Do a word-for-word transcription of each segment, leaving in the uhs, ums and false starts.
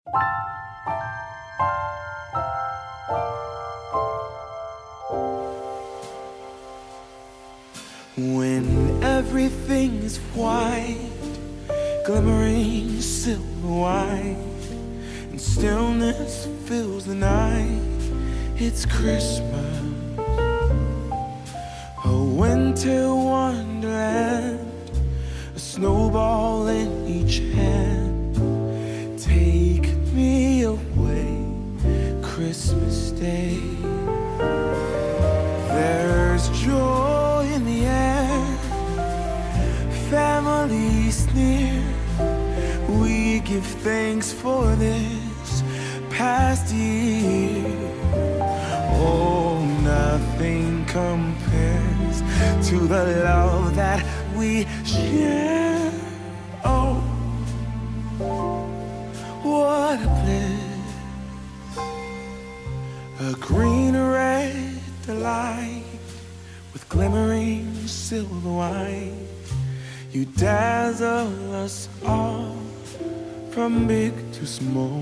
When everything is white, glimmering silver white, and stillness fills the night, it's Christmas, a winter wonderland, a snowball in each hand. Take me away, Christmas Day. There's joy in the air, families near. We give thanks for this past year. Oh, nothing compares to the love that we share. Oh, what a bliss, a green red delight with glimmering silver white. You dazzle us all from big to small.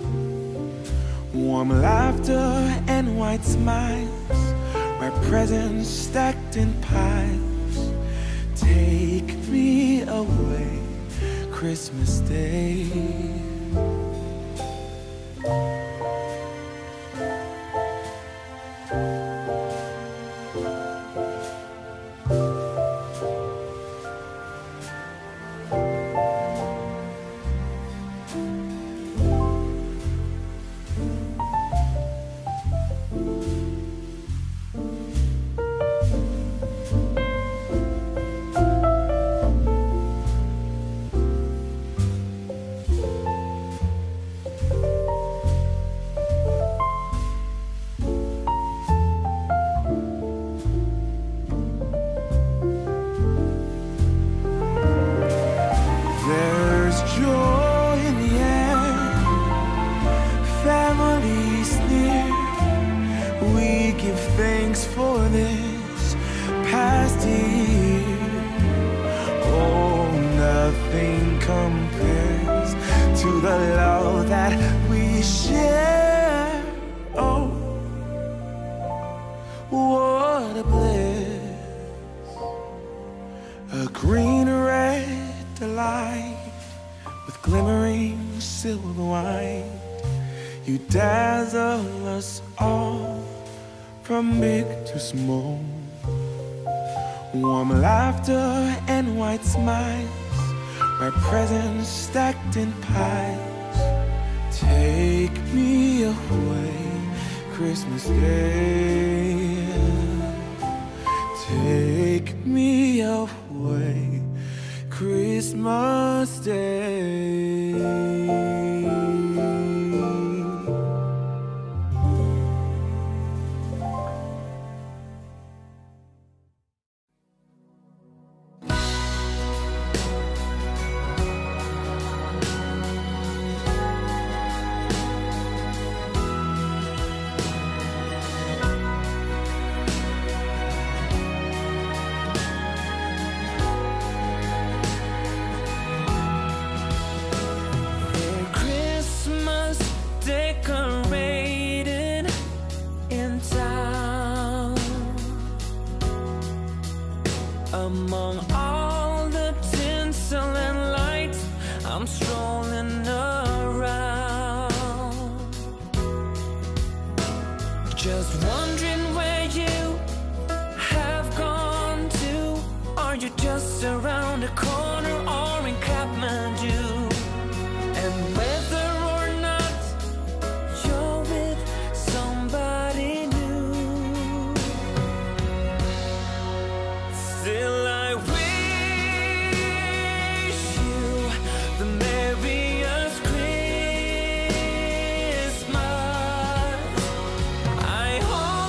Warm laughter and white smiles, red presents stacked in piles. Take me away, Christmas Day. Thanks for this past year. Oh, nothing compares to the love that we share. Oh, what a bliss, a green red delight with glimmering silver white. You dazzle us all from big to small. Warm laughter and white smiles, red presents stacked in piles. Take me away, Christmas Day. Take me away, Christmas Day. Decorated in town, among all the tinsel and lights, I'm strolling around, just wondering where you have gone to. Are you just around the corner or in Kathmandu? And whether I hope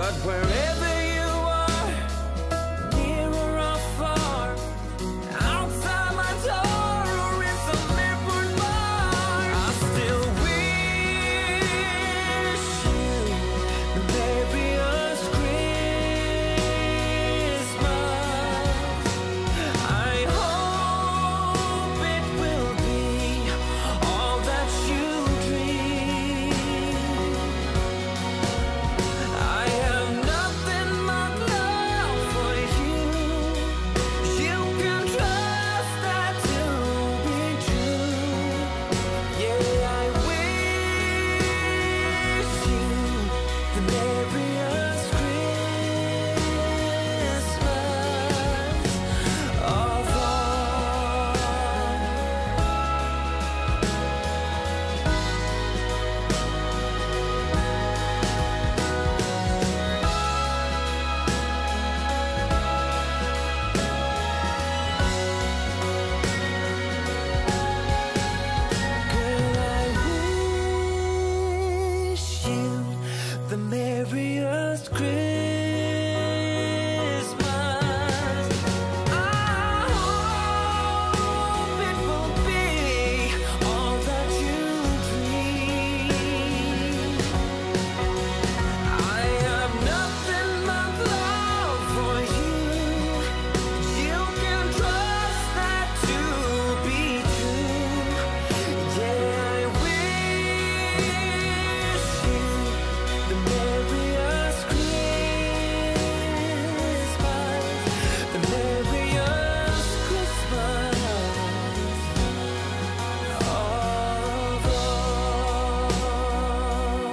But wherever you are, near or far, outside my door or in some airport bar, I still wish you the merriest Christmas. I hope it will be all that you dream. I have nothing but love for you. You can trust that to be true. Yeah, I wish you the merriest Christmas of all. Girl, I wish you the merriest Christmas. I hope it will be all that you dream. I have nothing but love for you. You can trust that to be true. Yeah, I wish you the merriest Christmas, the merriest Christmas of all.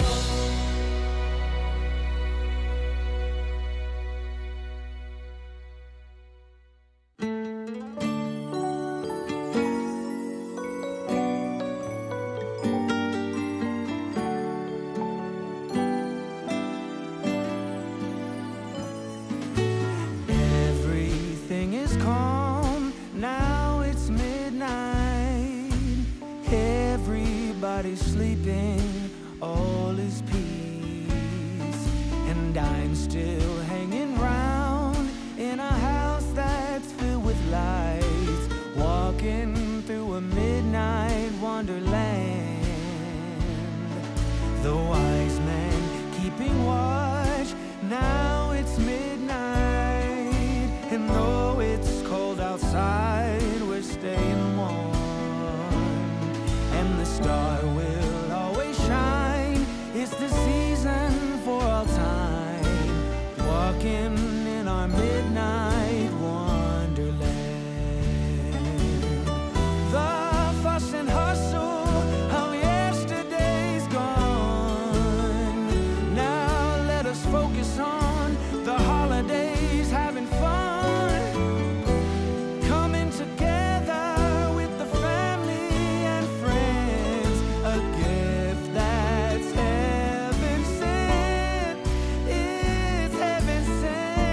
Everything is calm, now it's midnight. Everybody's sleeping, all is peace. And I'm still hanging round in a house that's filled with lights, walking through a midnight wonderland. The wise men keeping watch, now it's midnight. And though it's cold outside, we're staying warm. And the star will always shine, it's the season for all time, walking in our midnight wonderland. The fuss and hustle of yesterday's gone. Now let us focus on the holidays, having fun, coming together with the family and friends. A gift that's heaven sent, it's heaven sent.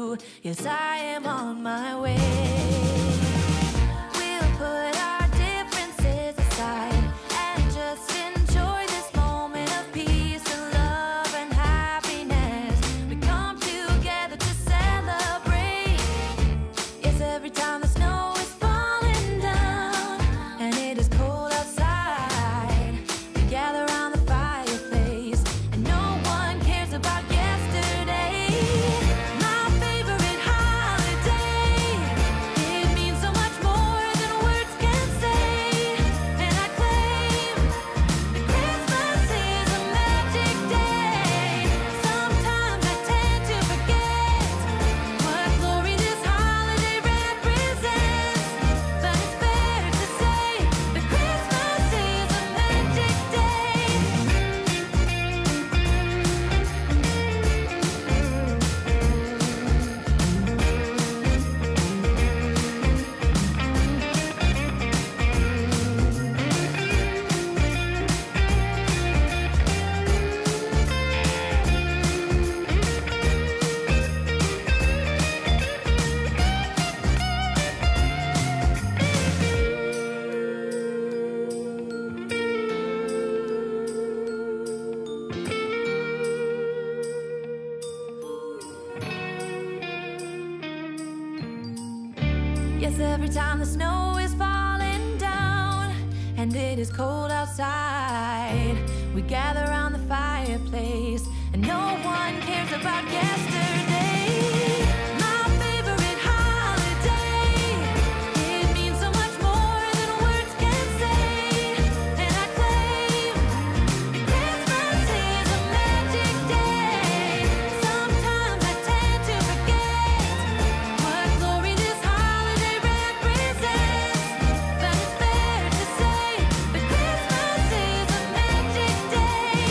you. Yes, I am on my way. We'll put our differences aside and just enjoy this moment of peace and love and happiness. We come together to celebrate. Yes, every time the snow is falling down and it is cold outside, we gather around the fireplace and no one cares about yesterday. My favorite holiday, it means so much more than words can say. And I claim that Christmas is a magic day. Sometimes I tend to forget what glory this holiday represents, but it's fair to say that Christmas is a magic day. Yes, every time the snow is falling down and it is cold outside, we gather around the fireplace and no one cares about yesterday. My favorite holiday, it means so much more than words can say. And I claim that Christmas is a magic day. Sometimes I tend to forget what glory this holiday represents, but it's fair to say that Christmas is a magic day.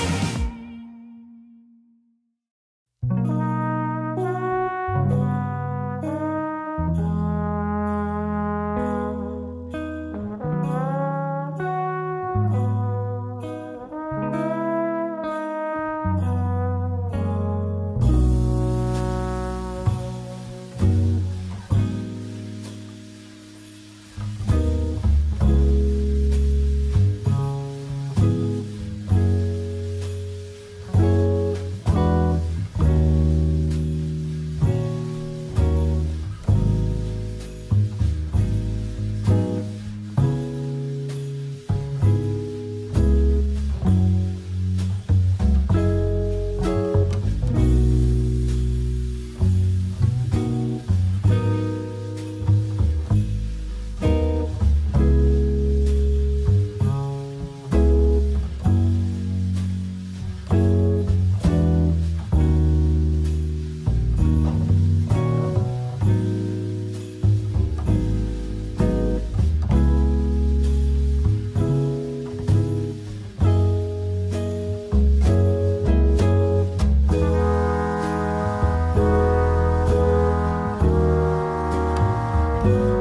you.